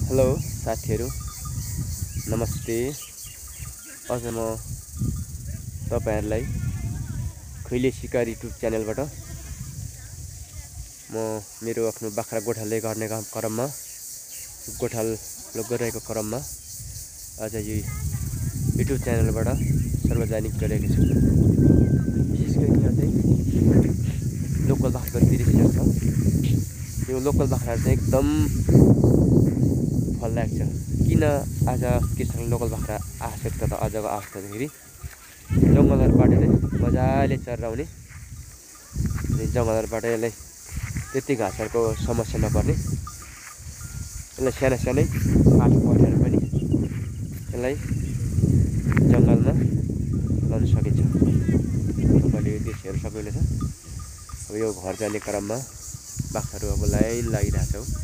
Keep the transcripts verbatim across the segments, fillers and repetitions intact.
Hello साथीहरु, नमस्ते। आज म तपाईहरुलाई खैले शिकार युट्युब च्यानलबाट म मेरो आफ्नो बाख्रा गोठाले गर्ने क्रममा गोठाल लगाइरहेको क्रममा आज यो युट्युब च्यानलबाट सार्वजनिक गरेको छु। विशेष गरी यहाँ चाहिँ लोकल बाख्राको दृश्य छ। यो लोकल बाख्रा चाहिँ एकदम फल लाग्छ। किन आज किसान लोकल बाख्रा आवश्यकता त आजको अवस्थाखेरि जङ्गलहरुबाट चाहिँ मजाले चरेर आउने, जङ्गलहरुबाट यसलाई त्यति घाँसहरुको समस्या नपर्ने, यसलाई सानो सानै काठ पठाएर पनि यसलाई जङ्गलमा लान सकिन्छ। तपाईले यो दृश्यहरु सक्नुहुनेछ। अब यो घर जाने क्रममा बाख्राहरु अब लाइन लागिरहेको छ।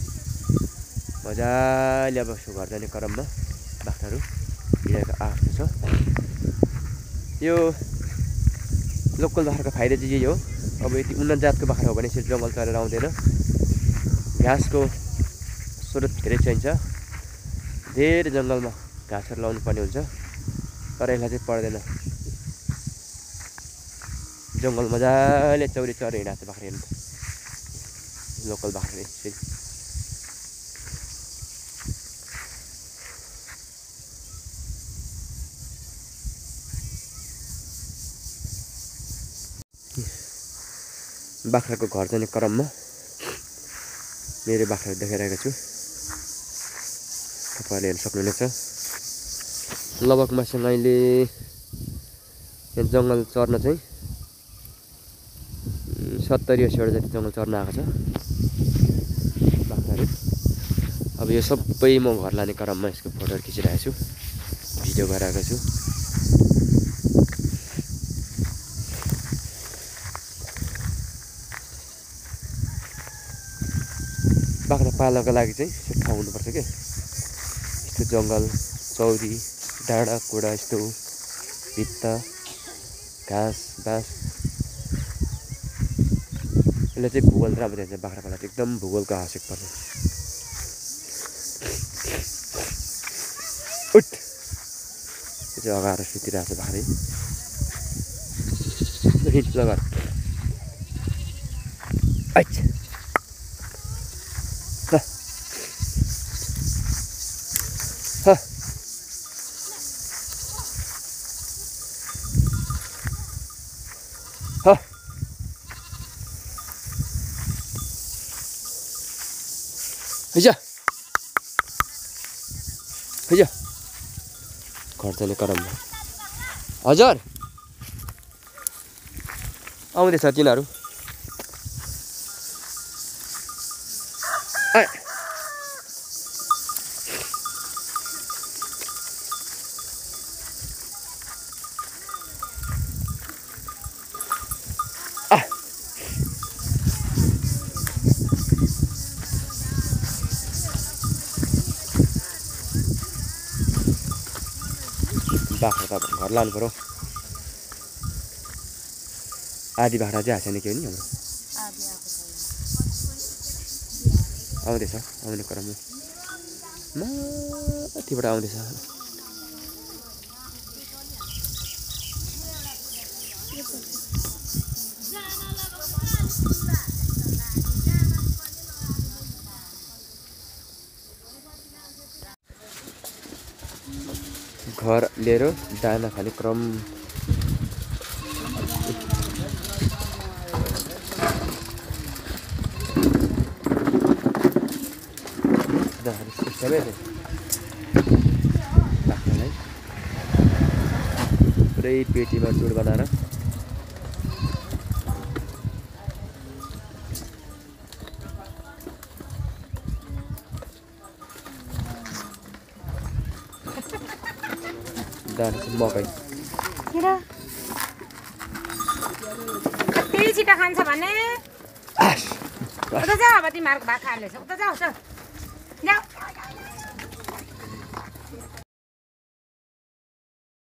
मजाले अब घर जाने क्रममा बाख्राहरु हिँडेको अवस्था छ। यो लोकल बाख्राको फाइदा चाहिँ यही हो। अब यति उन्नत जातको बाख्रा हो भने यसरी जङ्गल चरेर आउँदैन। घाँसको स्रोत धेरै चाहिन्छ। धेरै जङ्गलमा घाँसहरु लाउनु पर्ने हुन्छ, तर यसलाई चाहिँ पर्दैन। जङ्गल मजाले चौरी चरेर हिँडेको छ बाख्रा। हेर्नु लोकल बाख्रा यसरी बाख्राको घर जाने क्रममा मेरो बाख्राहरू देखाइरहेको छु। तपाईहरुले हेर्न सक्नुहुनेछ। लगभग मसँग अहिले यहाँ जङ्गल चर्न चाहिँ सत्तरी असीवटा जति जङ्गल चर्न आएको छ बाख्राहरू। अब यो सबै म घर लाने क्रममा यसको फोटोहरू खिचिरहेको छु, भिडियो गराएको छु। बाख्रा पाल्नको लागि चाहिँ यस्तो ठाउँ हुनुपर्छ के, यस्तो जङ्गल चौरी डाँडा कुडा यस्तो भित्ता घाँस बाँस। यसले चाहिँ भूगोल राम्रो दिन्छ बाख्राको लागि। एकदम भूगोलको आवश्यक पर्छ। उठ यो चाहिँ अगाएर सुतिरहेको छ बाख्रै। हिँड लगा अच्छा हाँ हाँ हैजा हैजा घर जाने क्रममा हजुर आउँदैछ तिनीहरू। बाख्रा त घर लानु पर्यो। आधी बाख्रा चाहिँ हाँसेन के हो नि हाम्रो आउँदैछ। आउने क्रममा माथिबाट आउँदैछ। घर लिएर दाना खाने क्रम बाख्रालाई पुरै पेटीमा चुड बनाएर दाना चाहिँ मकै छिटो खान्छ भने उता जाऊ। अब तिमीहरूको भात खाइहाल्छ उता जाऊ।